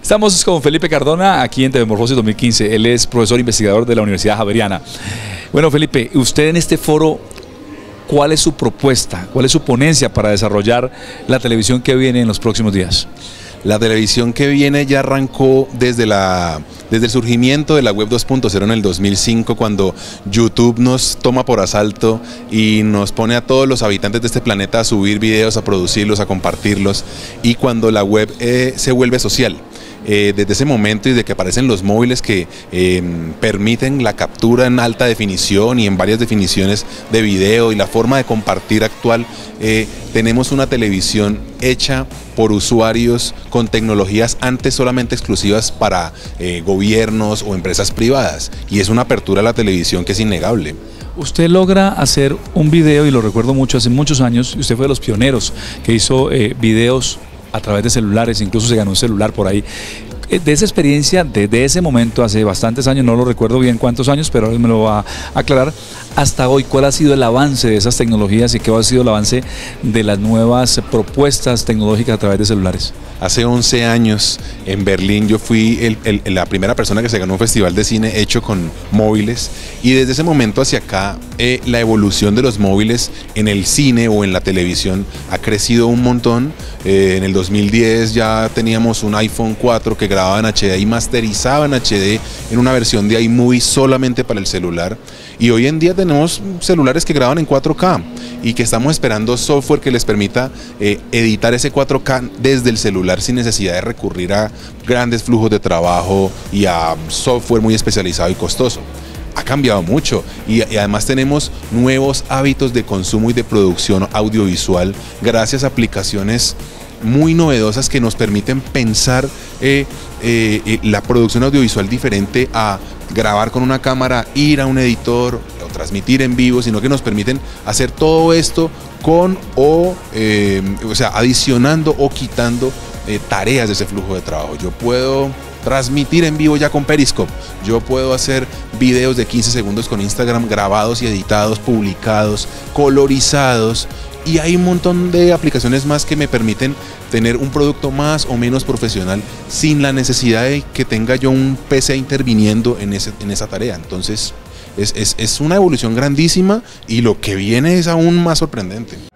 Estamos con Felipe Cardona aquí en TV Morfosis 2015. Él es profesor investigador de la Universidad Javeriana. Bueno, Felipe, usted en este foro, ¿cuál es su propuesta? ¿Cuál es su ponencia para desarrollar la televisión que viene en los próximos días? La televisión que viene ya arrancó desde el surgimiento de la web 2.0 en el 2005, cuando YouTube nos toma por asalto y nos pone a todos los habitantes de este planeta a subir videos, a producirlos, a compartirlos, y cuando la web se vuelve social. Desde ese momento y de que aparecen los móviles que permiten la captura en alta definición y en varias definiciones de video, y la forma de compartir actual, tenemos una televisión hecha por usuarios con tecnologías antes solamente exclusivas para gobiernos o empresas privadas, y es una apertura a la televisión que es innegable. Usted logra hacer un video, y lo recuerdo mucho, hace muchos años, y usted fue de los pioneros que hizo videos a través de celulares, incluso se ganó un celular por ahí. De esa experiencia, desde ese momento, hace bastantes años, no lo recuerdo bien cuántos años, pero él me lo va a aclarar, hasta hoy, ¿cuál ha sido el avance de esas tecnologías y qué ha sido el avance de las nuevas propuestas tecnológicas a través de celulares? Hace 11 años en Berlín yo fui la primera persona que se ganó un festival de cine hecho con móviles, y desde ese momento hacia acá la evolución de los móviles en el cine o en la televisión ha crecido un montón. En el 2010 ya teníamos un iPhone 4 que grababa en HD y masterizaba en HD en una versión de iMovie solamente para el celular, y hoy en día tenemos celulares que graban en 4K y que estamos esperando software que les permita editar ese 4K desde el celular sin necesidad de recurrir a grandes flujos de trabajo y a software muy especializado y costoso. Ha cambiado mucho, y además tenemos nuevos hábitos de consumo y de producción audiovisual gracias a aplicaciones muy novedosas que nos permiten pensar la producción audiovisual diferente a grabar con una cámara, ir a un editor o transmitir en vivo, sino que nos permiten hacer todo esto con o sea, adicionando o quitando tareas de ese flujo de trabajo. Yo puedo transmitir en vivo ya con Periscope, yo puedo hacer videos de 15 segundos con Instagram grabados y editados, publicados, colorizados, y hay un montón de aplicaciones más que me permiten tener un producto más o menos profesional sin la necesidad de que tenga yo un PC interviniendo en esa tarea. Entonces es una evolución grandísima, y lo que viene es aún más sorprendente.